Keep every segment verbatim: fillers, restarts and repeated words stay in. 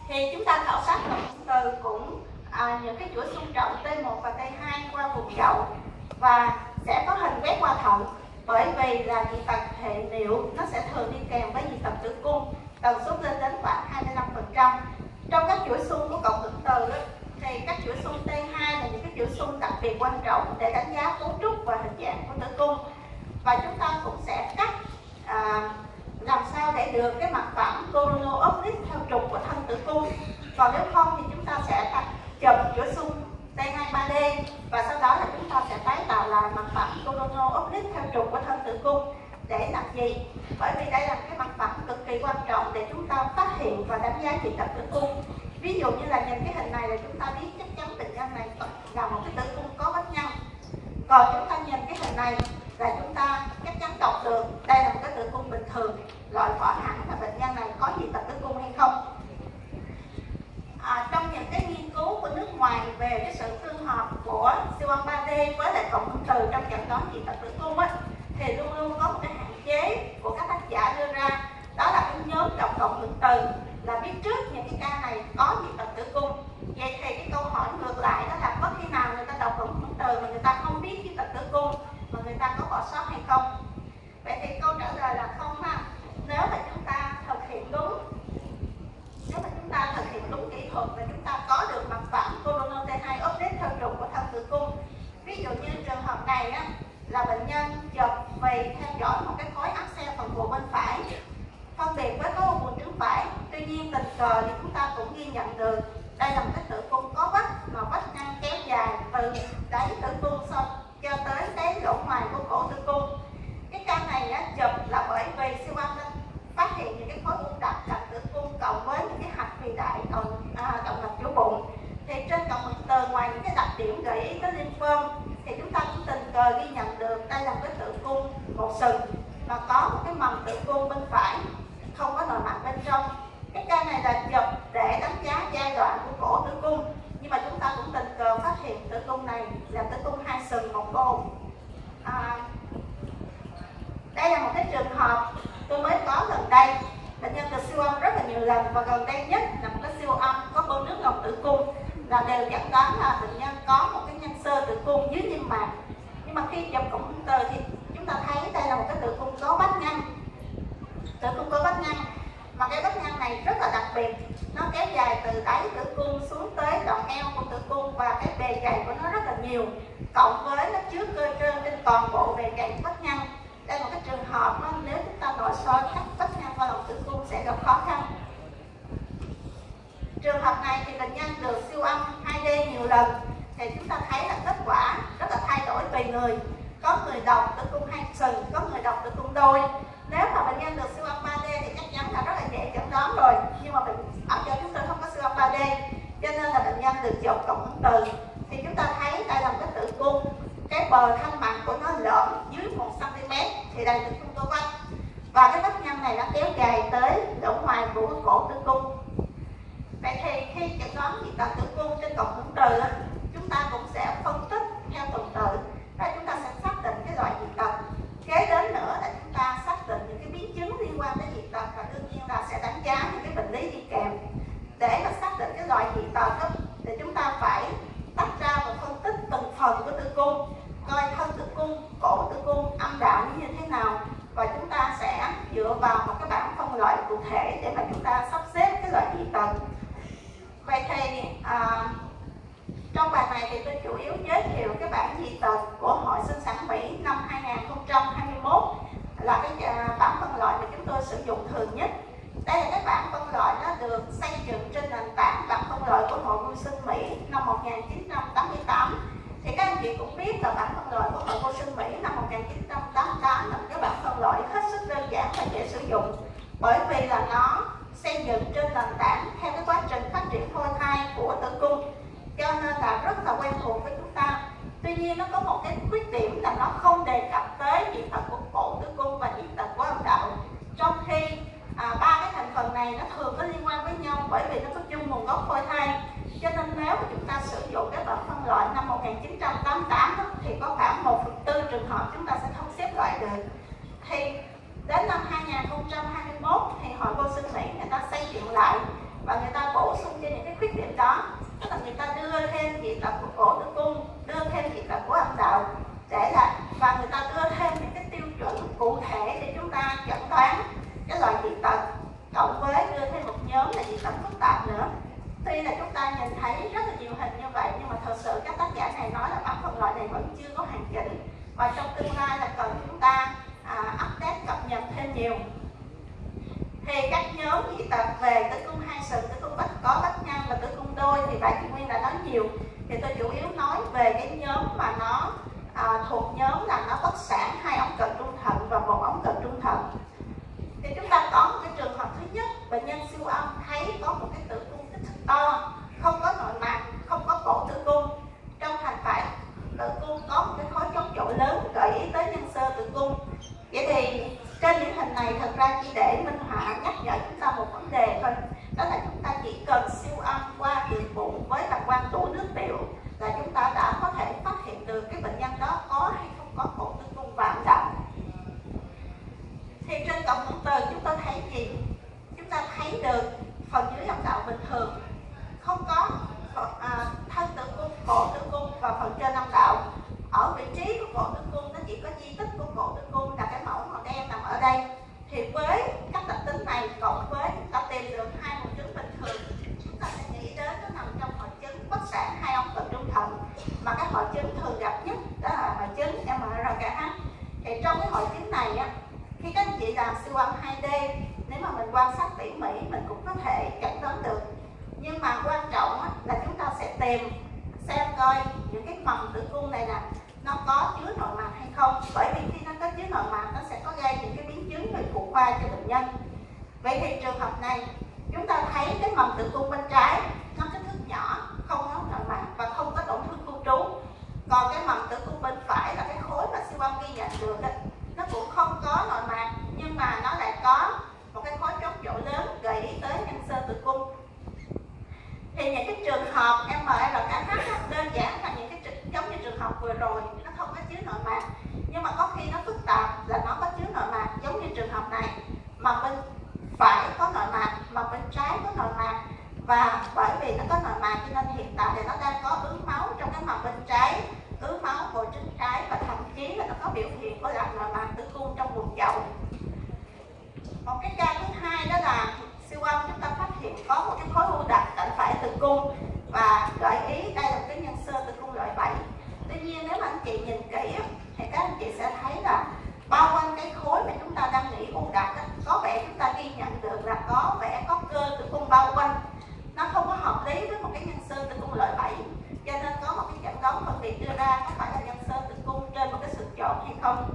Thì chúng ta khảo sát cổng hưởng từ cũng à, những cái chuỗi xung trọng T một và T hai qua vùng chậu và sẽ có hình quét qua thận, bởi vì là dị tật hệ niệu nó sẽ thường đi kèm với dị tật tử cung, tần suất lên đến khoảng hai mươi lăm phần trăm. Trong các chuỗi xung của cổng hưởng từ đó, thì các chuỗi xung T hai là những cái chuỗi xung đặc biệt quan trọng để đánh giá cấu trúc và hình dạng của tử cung, và chúng ta cũng sẽ cắt à, làm sao để được cái mặt phẳng coronal oblique theo trục của thân tử cung. Còn nếu không thì chúng ta sẽ chụp chuỗi xung T hai ba D và sau đó là chúng ta sẽ tái tạo lại mặt phẳng coronal oblique theo trục của thân tử cung. Để làm gì? Bởi vì đây là cái mặt phẳng cực kỳ quan trọng để chúng ta phát hiện và đánh giá dị tật tử cung. Ví dụ như là nhìn cái hình này là chúng ta biết chắc chắn bệnh nhân này là một cái tử cung có vách ngăn. Còn chúng ta nhìn cái hình này là chúng ta chắc chắn đọc được đây là một cái tử cung bình thường, loại bỏ hẳn là bệnh nhân này có dị tật tử cung hay không. À, trong những cái nghiên cứu của nước ngoài về cái sự tương hợp của siêu âm ba D với lại cộng hưởng từ trong chẩn đoán dị tật tử cung á, thì luôn luôn có một cái hạn chế của các tác giả đưa ra, đó là cái nhóm đọc cộng hưởng từ là biết trước những cái ca này có dị tật tử cung. Vậy thì cái câu hỏi ngược lại đó là có khi nào người ta đọc cộng hưởng từ mà người ta không biết dị tật tử cung mà người ta có bỏ sót hay không? Vậy thì câu trả lời là không ha. Nếu mà chúng ta thực hiện đúng nếu mà chúng ta thực hiện đúng kỹ thuật và chúng ta có được mặt phẳng coronal T hai oblique theo trục của thân tử cung. Ví dụ như trường hợp này á, là bệnh nhân chụp về theo dõi một cái khối áp xe phần cổ bên phải, phân biệt với có một buồng trứng phải. Tuy nhiên tình cờ thì chúng ta cũng ghi nhận được đây là một cái tử cung có vách, mà vách ngăn kéo dài từ đáy tử cung xong cho tới cái lỗ ngoài của cổ tử cung. Cái ca này á, chụp là bởi vì siêu âm phát hiện những cái khối u đặc cạnh tử cung cộng với những cái hạch phì đại còn à, động mạch chủ bụng. Thì trên cộng hưởng từ, ngoài những cái đặc điểm gợi ý tới lymphom, thì chúng ta cũng tình cờ ghi nhận được đây là một cái tử cung một sừng và có một cái mầm tử cung bên phải, không có nội mạc bên trong. Cái ca này là chụp để đánh giá giai đoạn của cổ tử cung, nhưng mà chúng ta cũng tình cờ phát hiện tử cung này là tử cung hai sừng một côn. À, đây là một cái trường hợp tôi mới có gần đây, bệnh nhân được siêu âm rất là nhiều lần và gần đây nhất là một cái siêu âm có bơm nước ngọc tử cung, là đều chẩn đoán là bệnh nhân có một cái nhân xơ tử cung dưới niêm mạc. Nhưng mà khi chụp cộng hưởng từ thì chúng ta thấy đây là một cái tử cung có vách ngăn, tử cung có vách ngăn, mà cái vách ngăn này rất là đặc biệt, nó kéo dài từ đáy tử cung xuống tới đoạn eo của tử cung và cái bề dày của nó rất là nhiều, cộng với nó chứa cơ trơn trên toàn bộ bề dày của vách ngăn. Đây là một cái trường hợp đó, nếu chúng ta nội soi cắt vách ngăn qua lòng tử cung sẽ gặp khó khăn. Trường hợp này thì bệnh nhân được siêu âm hai D nhiều lần, thì chúng ta thấy là kết quả rất là thay đổi tùy người. Có người đọc tử cung hai sừng, có người đọc tử cung đôi. Nếu mà bệnh nhân được siêu âm ba D thì chắc chắn là rất là dễ chẩn đoán rồi, nhưng mà bệnh ở cho chúng tôi không có siêu âm ba D, cho nên là bệnh nhân được chụp cộng hưởng từ. Thì chúng ta thấy đây là một cái tử cung, cái bờ thanh mặt của nó lõm dưới một xăng ti mét, thì đây tử cung có vách, và cái vách ngăn này nó kéo dài tới lỗ ngoài của cổ tử cung. Vậy thì khi chẩn đoán dị tật tử cung trên cộng hưởng từ, chúng ta cũng sẽ phân tích theo tuần tự, và chúng ta sẽ xác định cái loại dị tật. Kế đến nữa là chúng ta xác định những cái biến chứng liên quan tới dị tật, và đương nhiên là sẽ đánh giá những cái bệnh lý đi kèm. Để mà xác định cái loại dị tật đó, thì chúng ta phải tách ra và phân tích từng phần của tử cung, coi thân tử cung, cổ tử cung, âm đạo như thế nào, và chúng ta sẽ dựa vào một cái bảng phân loại cụ thể để mà chúng ta sắp xếp cái loại dị tật. Vậy thì à, trong bài này thì tôi chủ yếu giới thiệu cái bảng dị tật của Hội Sinh sản Mỹ năm hai nghìn không trăm hai mươi mốt, là cái à, bảng phân loại mà chúng tôi sử dụng thường nhất. Đây là cái bảng phân loại nó được xây dựng trên nền tảng bảng phân loại của Hội Vô sinh Mỹ năm một nghìn chín trăm tám mươi tám. Thì các anh chị cũng biết là bảng phân loại của Hội Vô sinh Mỹ năm một nghìn chín trăm tám mươi tám là một cái bảng phân loại hết sức đơn giản và dễ sử dụng, bởi vì là nó xây dựng trên nền tảng theo cái quá trình phát triển phôi thai của tử cung, cho nên là rất là quen thuộc với chúng ta. Tuy nhiên nó có một cái khuyết điểm là nó không đề cập tới dị tật của cổ tử cung và dị tật của âm đạo, trong khi à, ba cái thành phần này nó thường có liên quan với nhau, bởi vì nó có chung nguồn gốc phôi thai. Cho nên nếu mà chúng ta sử dụng cái bảng phân loại năm một nghìn chín trăm tám mươi tám đó, thì có khoảng một phần tư trường hợp chúng ta sẽ không xếp loại được. Thì đến năm hai nghìn không trăm hai mươi mốt thì Hội Vô sinh Mỹ người ta xây dựng lại và người ta bổ cần siêu âm qua đường bụng với bàng quang đủ nước tiểu là chúng ta đã có thể phát hiện được cái bệnh nhân đó có hay không có cổ tử cung và âm đạo. Thì trên cộng hưởng từ chúng ta thấy gì? Chúng ta thấy được phần dưới âm đạo bình thường, không có à, thân tử cung, cổ tử cung và phần trên âm đạo. Ở vị trí của cổ tử cung nó chỉ có di tích của cổ tử cung là cái mẫu màu đen nằm ở đây. Thì với các đặc tính này cộng với chúng ta tìm được hai hội chứng bình thường, chúng ta sẽ nghĩ đến nó nằm trong hội chứng bất sản hai ống cận trung thận, mà cái hội chứng thường gặp nhất đó là hội chứng em rờ ca hát. Thì trong cái hội chứng này á, khi các anh chị làm siêu âm hai D, nếu mà mình quan sát tỉ mỉ mình cũng có thể chẩn đoán được. Nhưng mà quan trọng á, là chúng ta sẽ tìm xem coi những cái mầm tử cung này nè nó có chứa nội mạc hay không, bởi vì khi nó có chứa nội mạc nó sẽ có gây những cái biến chứng về phụ khoa cho bệnh nhân. Vậy thì trường hợp này chúng ta thấy cái mầm tử cung bên trái nó kích thước nhỏ, không có nội mạc và không có tổn thương khu trú. Còn cái mầm tử cung bên phải là cái khối mà siêu âm ghi nhận được đó, nó cũng không có nội mạc nhưng mà nó lại có một cái khối chóp chỗ lớn gợi ý tới nhân xơ tử cung. Thì những cái trường hợp em rờ ca hát đơn giản là những cái giống như trường hợp vừa rồi, nó không có chứa nội mạc, nhưng mà có khi nó phức tạp là nó có chứa nội mạc, giống như trường hợp này mà bên phải có nội mạc mà bên trái có nội mạc, và bởi vì nó có nội mạc cho nên hiện tại thì nó đang có ứ máu trong cái mặt bên trái, ứ máu bộ trứng trái, và thậm chí là nó có biểu hiện của lạc nội mạc tử cung trong vùng chậu. Một cái ca thứ hai đó là siêu âm chúng ta phát hiện có một cái khối u đặc cạnh phải tử cung và gợi ý đây là một cái nhân xơ tử cung loại bảy. Tuy nhiên nếu mà anh chị nhìn kỹ thì các anh chị sẽ thấy là bao quanh cái khối mà chúng ta đang nghĩ u đặc có vẻ chúng ta ghi nhận được là có vẻ có cơ tử cung bao quanh, nó không có hợp lý với một cái nhân xơ tử cung loại bảy, cho nên có một cái chẩn đoán phân biệt đưa ra có phải là nhân xơ tử cung trên một cái sừng trộn hay không.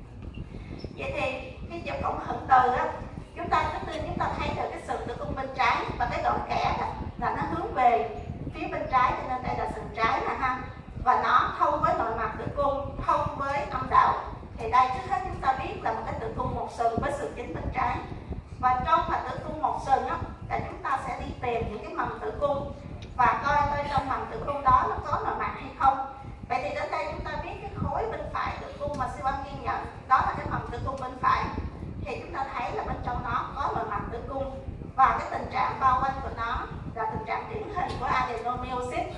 Vậy thì khi chụp cộng hưởng từ á, chúng ta trước tiên chúng ta thấy được cái sừng tử cung bên trái và cái đoạn kẽ là nó hướng về phía bên trái, cho nên đây là sừng trái nè ha, và nó thông với nội mạc tử cung, thông với âm đạo. Thì đây trước hết chúng ta biết là một cái tử cung một sừng với sừng chính bên trái, và trong mà tử cung một sừng á là chúng ta sẽ đi tìm những cái mầm tử cung và coi coi trong mầm tử cung đó nó có nội mạc hay không. Vậy thì đến đây chúng ta biết cái khối bên phải tử cung mà siêu âm ghi nhận đó là cái mầm tử cung bên phải, thì chúng ta thấy là bên trong nó có nội mạc tử cung, và cái tình trạng bao quanh của nó là tình trạng điển hình của adenomyosis.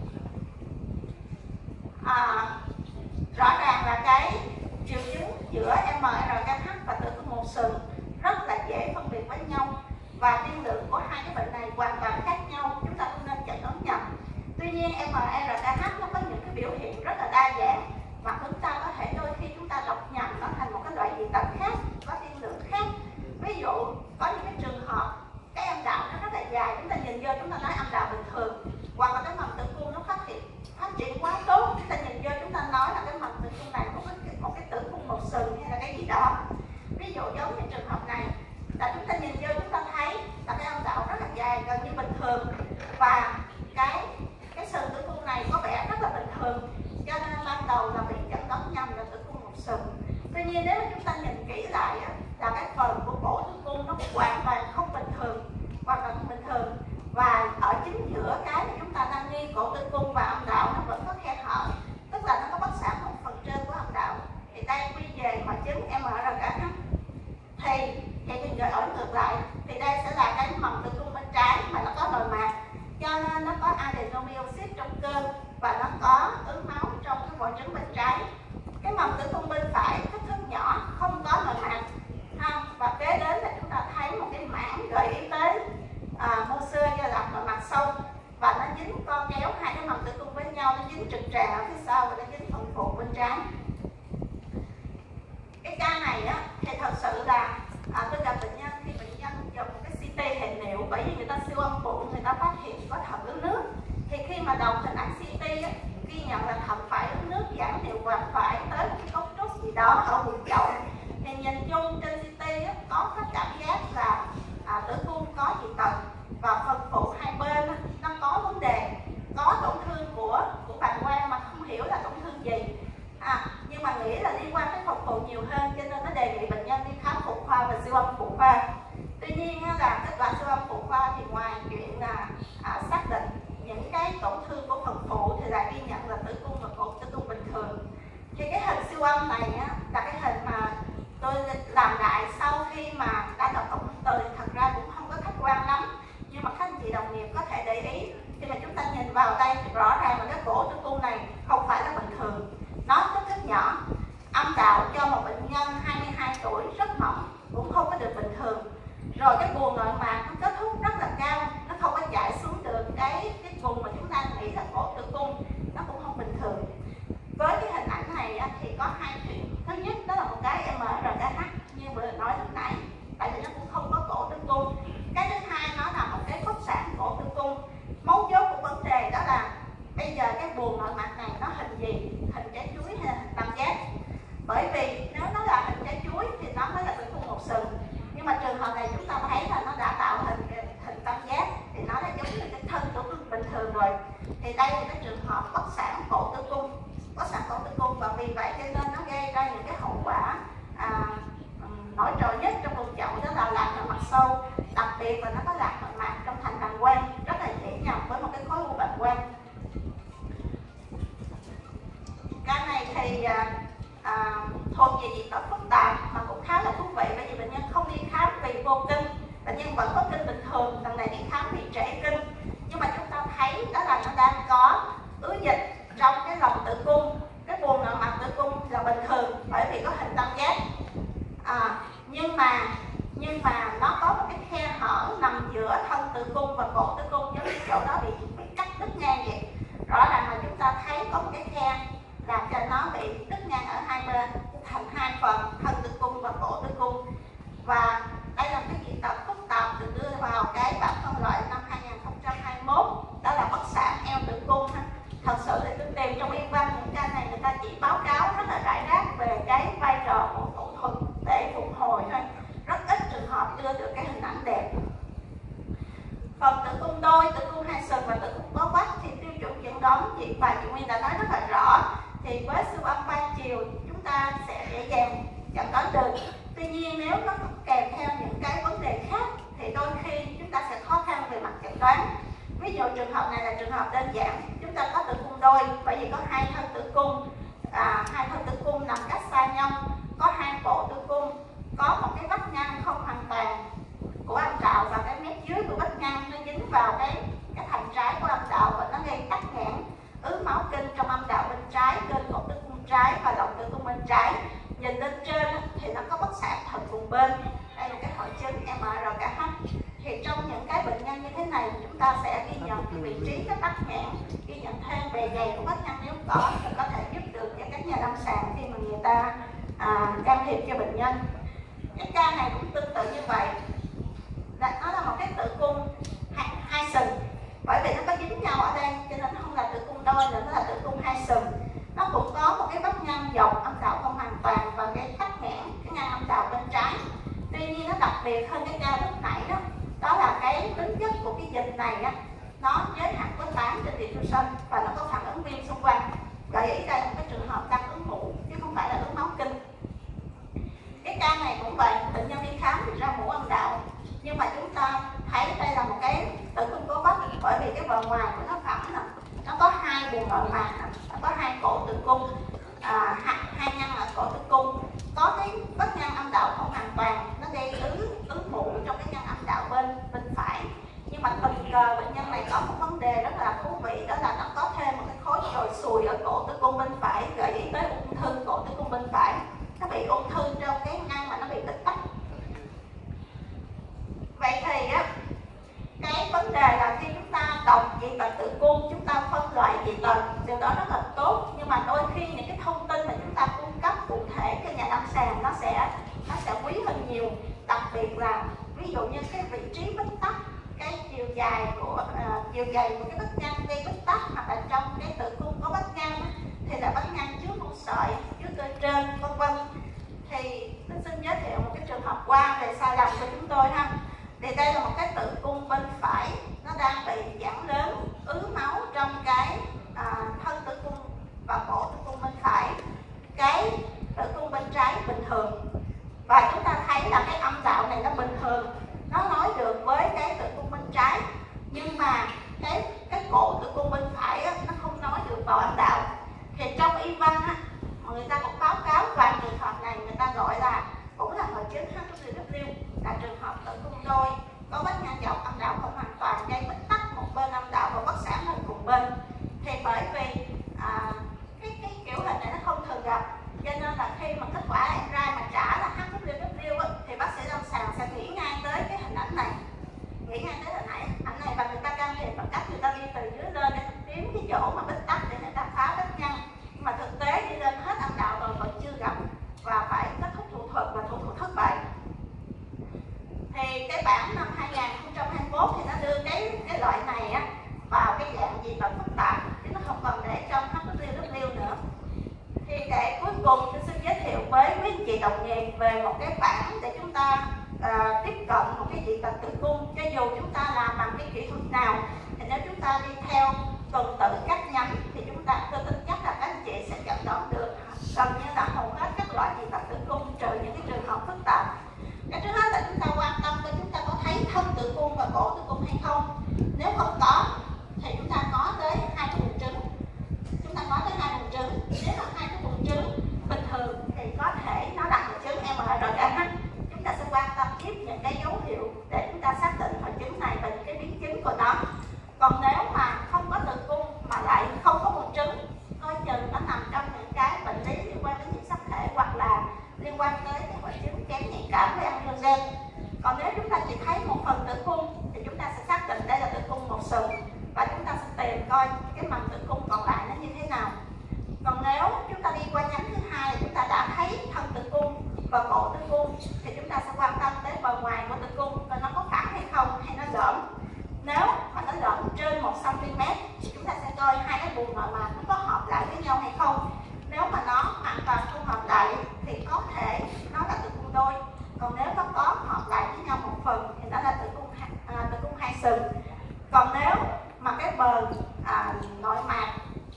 À, rõ ràng là cái triệu chứng giữa em rờ ca hát và tử cung một sừng rất là dễ phân biệt với nhau, và tiên lượng của hai cái bệnh này hoàn toàn khác nhau, chúng ta không nên chẩn đoán nhầm. Tuy nhiên em rờ ca hát nó có những cái biểu hiện rất là đa dạng, và chúng ta có thể đôi khi chúng ta đọc nhầm nó thành một cái loại dị tật khác, có tiên lượng khác. Ví dụ có những cái trường hợp cái âm đạo nó rất là dài, chúng ta nhìn vô chúng ta nói âm đạo bình thường, hoặc là cái mầm tử cung nó phát triển phát triển quá tốt, chúng ta nhìn vô chúng ta nói là cái mầm tử cung này có một cái, một cái tử cung một sừng hay là cái gì đó. Ví dụ giống như trường hợp này là chúng ta nhìn vô chúng ta thấy là cái âm đạo rất là dài gần như bình thường, và cái cái sừng tử cung này có vẻ rất là bình thường, cho nên ban đầu là bị chẩn đoán nhầm là tử cung một sừng. Tuy nhiên nếu mà chúng ta nhìn kỹ lại là cái phần của cổ tử cung nó hoàn toàn không bình thường, hoàn toàn không bình thường, và ở chính giữa cái mà chúng ta đang nghi cổ tử cung và âm đạo nó vẫn có khe hở, tức là nó có bất sản ở phần trên của âm đạo. Thì đây quy về hội chứng em rờ ca hát. Thì thì thì ở ngược lại thì đây sẽ là cái mầm tử cung bên trái mà nó có nội mạc, cho nên nó có adenomyosis trong cơ và nó có ứ máu trong cái vỏ trứng bên trái. Cái mầm tử cung bên phải kích thước nhỏ, không có nội mạc ha, và kế đến là chúng ta thấy một cái mảng gợi ý tới à, mô xơ do lạc nội mạc sâu, và nó dính co kéo hai cái mầm tử cung với nhau, nó dính trực tràng ở phía sau và nó dính phần phụ bên trái. Cái ca này á thì thật sự là à, tôi gặp bệnh nhân khi bệnh nhân chụp một cái xê tê hệ niệu, bởi vì người ta siêu âm bụng người ta phát hiện có thận ứ nước, thì khi mà đầu hình ảnh xê tê á, ghi nhận là thận phải ứ nước, giảm niệu quản phải tới một cái cấu trúc gì đó ở vùng chậu, thì nhìn chung trên xê tê á, có cái cảm giác là à, tử cung có dị tật và phần phụ hai bên á, nó có vấn đề, có tổn thương của của bàng quang mà không hiểu là tổn thương gì. À, nhưng mà nghĩ là liên quan tới phần phụ nhiều hơn, cho nên nó đề nghị bệnh nhân đi khám phụ khoa và siêu âm phụ khoa. Tuy nhiên là kết quả siêu âm phụ khoa thì ngoài chuyện là biệt là nó có lạc mạc trong thành bàng quang, rất là dễ nhầm với một cái khối u bàng quang. Cái này thì à, à, thuộc về dị tật phức tạp mà cũng khá là thú vị, bởi vì bệnh nhân không đi khám vì vô kinh, bệnh nhân vẫn có kinh bình thường, lần này đi khám vì trễ kinh. Nhưng mà chúng ta thấy đó là nó đang có ứ dịch trong cái lòng tử cung, cái buồng nội mạc tử cung là bình thường bởi vì có hình tam giác. À, nhưng mà nhưng mà nó có một cái khe hở nằm giữa thân tử cung và cổ tử cung, giống như chỗ đó bị bị cắt đứt ngang vậy. Rõ ràng là chúng ta thấy có một cái khe làm cho nó bị đứt ngang ở hai bên thành hai phần, thân tử cung và cổ tử cung. Và đây là cái dị tật phức tạp được đưa vào cái bản phân loại năm hai nghìn không trăm hai mươi mốt, đó là bất sản eo tử cung. Thật sự thì tôi tìm trong y văn những ca này người ta chỉ báo cáo rất là rải rác về cái vai trò của phẫu thuật để phục hồi thôi, rất ít trường hợp đưa được cái hình ảnh đẹp. Phần tử cung đôi, tử cung hai sừng và tử cung bó vách thì tiêu chuẩn chẩn đoán chị và chị Nguyên đã nói rất là rõ, thì với siêu âm ba chiều chúng ta sẽ dễ dàng chẩn đoán được. Tuy nhiên nếu nó kèm theo những cái vấn đề khác thì đôi khi chúng ta sẽ khó khăn về mặt chẩn đoán. Ví dụ trường hợp này là trường hợp đơn giản, chúng ta có tử cung đôi bởi vì có hai thân tử cung, à, hai thân tử cung nằm cách xa nhau, có hai cổ tử cung, có một cái vách ngăn không hoàn toàn của âm đạo và cái mép dưới của vách ngăn nó dính vào cái cái thành trái của âm đạo và nó gây tắc nghẽn ứ máu kinh trong âm đạo bên trái, trên cổ tử cung trái và lồng tử cung bên trái. Nhìn lên trên thì nó có bất sản thận vùng bên, đây là cái hội chứng em rờ ca hát. Thì trong những cái bệnh nhân như thế này chúng ta sẽ ghi nhận cái vị trí cái tắc nghẽn, ghi nhận thêm bề dày của vách ngăn nếu có, thì có thể giúp được cho các nhà lâm sàng khi mà người ta à, can thiệp cho bệnh nhân. Cái ca này cũng tương tự như vậy, nó là một cái tử cung hai, hai sừng, bởi vì nó có dính nhau ở đây cho nên nó không là tử cung đôi nữa, nó là tử cung hai sừng. Nó cũng có một cái vách ngăn dọc âm đạo không hoàn toàn và cái tắc nghẽn cái ngăn âm đạo bên trái. Tuy nhiên nó đặc biệt hơn cái ca lúc nãy đó, đó là cái tính chất của cái dịch này á, nó giới hạn với tám trên diffusion và nó có phản ứng viêm xung quanh. Gợi ý đây là một cái trường hợp tăng ứng mũ chứ không phải là ứng máu kinh. Cái ca này cũng vậy, bệnh nhân đi khám thì ra mũ âm đạo, nhưng mà chúng ta thấy đây là một cái tử cung có vách, bởi vì cái bờ ngoài của nó phẳng nè, nó có hai buồng nội mạc, nó có hai cổ tử cung, à, hai, hai ngăn ở cổ tử cung, có cái vách ngăn âm đạo không hoàn toàn, nó gây ứ ứ mũ trong cái ngăn âm đạo bên bên phải. Nhưng mà tình cờ bệnh nhân này có một vấn đề rất là thú vị, đó là nó có thêm một cái khối trồi sùi ở cổ tử cung bên phải, gợi ý tới ung thư cổ tử cung bên phải. Nó bị ung thư trong cái ngăn mà nó bị bít tắc. Vậy thì á, cái vấn đề là khi chúng ta đọc dị tật tử cung, chúng ta phân loại dị tật, điều đó rất là tốt, nhưng mà đôi khi những cái thông tin mà chúng ta cung cấp cụ thể cho nhà lâm sàng nó sẽ nó sẽ quý hơn nhiều, đặc biệt là ví dụ như cái vị trí bít tắc, cái chiều dài của uh, chiều dài của cái vách ngăn gây bít tắc, hoặc là trong cái tử cung có vách ngăn thì là vách ngăn trước một sợi, trước cơ trên, vân vân. Thì tôi xin giới thiệu một cái trường hợp qua về sai lầm của chúng tôi ha. Thì đây là một cái tử cung bên phải, nó đang bị giãn lớn, ứ máu trong cái à, thân tử cung và cổ tử cung bên phải. Cái tử cung bên trái bình thường, và chúng ta thấy là cái âm đạo này nó bình thường, nó nối được với cái tử cung bên trái, nhưng mà cái cái cổ tử cung bên phải á, nó không nối được vào âm đạo. Thì trong y văn á, người ta cũng báo cáo vài trường hợp này, người ta gọi là cũng là hội chứng hát pê vê, là trường hợp tử cung đôi có vách ngăn dọc âm đạo không hoàn toàn, gây bít tắc một bên âm đạo và bất sản hơn cùng bên. Thì bởi vì à, cái cái kiểu hình này nó không thường gặp, cho nên là khi mà kết quả em ra mà trả là hát pê vê thì bác sĩ lâm sàng sẽ nghĩ ngay tới cái hình ảnh này, nghĩ ngay tới hình ảnh ảnh này, và người ta can thiệp bằng cách người ta đi từ dưới lên để kiếm cái chỗ mà bít tắc để người ta phá vách ngăn. Nhưng mà thực tế đi lên hết âm đạo rồi vẫn chưa gặp và phải kết thúc thủ thuật và thủ thuật thất bại. Thì cái bản năm hai nghìn không trăm hai mươi mốt thì nó đưa cái cái loại này á vào cái dạng dị tật phức tạp, chứ nó không còn để trong hát pê vê nữa. Thì để cuối cùng tôi xin giới thiệu với quý anh chị đồng nghiệp về một cái bản để chúng ta uh, tiếp cận một cái dị tật tử cung. Cho dù chúng ta làm bằng cái kỹ thuật nào thì nếu chúng ta đi theo tuần tự cắt nhánh thì chúng ta tôi tin chắc là các anh chị sẽ chẩn đoán được gần như là hầu hết các loại dị tật tử cung, trừ những cái trường hợp phức tạp. Cái thứ hết là chúng ta quan tâm coi chúng ta có thấy thân tử cung và cổ tử cung hay không. Nếu không có thì chúng ta có tới hai cái buồng trứng. Chúng ta có tới hai buồng trứng. Nếu là hai cái buồng trứng bình thường thì có thể nó đặt hội chứng em rờ en ích. Chúng ta sẽ quan tâm tiếp những cái dấu hiệu để chúng ta xác định hội chứng này và những cái biến chứng của nó. Còn nếu mà không có tử cung mà lại không có buồng trứng, coi chừng nó nằm trong những cái bệnh lý liên quan đến nhiễm sắc thể hoặc là liên quan tới cái hội chứng kém nhạy cảm với androgen. Còn nếu chúng ta chỉ thấy một phần tử cung thì chúng ta sẽ xác định đây là tử cung một sừng và chúng ta sẽ tìm coi cái màng tử cung còn lại nó như thế nào. Còn nếu chúng ta đi qua nhánh thứ hai là chúng ta đã thấy thân tử cung và cổ tử cung thì chúng ta sẽ quan tâm tới bờ ngoài của tử cung coi nó có phẳng hay không hay nó lõm. Nếu mà nó lõm trên một xăng ti mét thì chúng ta sẽ coi hai cái buồng nội mạc nó có hợp lại với nhau hay không. Nếu mà nó hoàn toàn không hợp lại thì có thể nó là tử cung đôi. Còn nếu nó có hợp lại với nhau một phần thì nó là tử cung à, tử cung hai sừng. Còn nếu mà cái bờ à, nội mạc,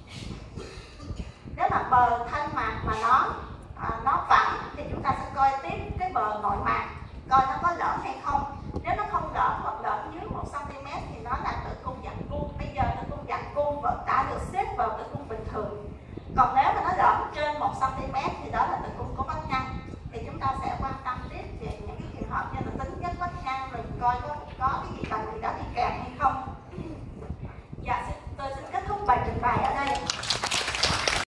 nếu mà bờ thân mạc mà nó à, nó phẳng thì chúng ta sẽ coi tiếp cái bờ nội mạc coi nó có lõm hay không. Nếu nó không lõm hoặc lõm dưới một xăng ti mét thì nó là tử cung dạng cung. Bây giờ tử cung dạng cung đã được xếp vào tử cung bình thường. Còn nếu mà nó lõm trên một xăng ti mét thì đó là tử cung có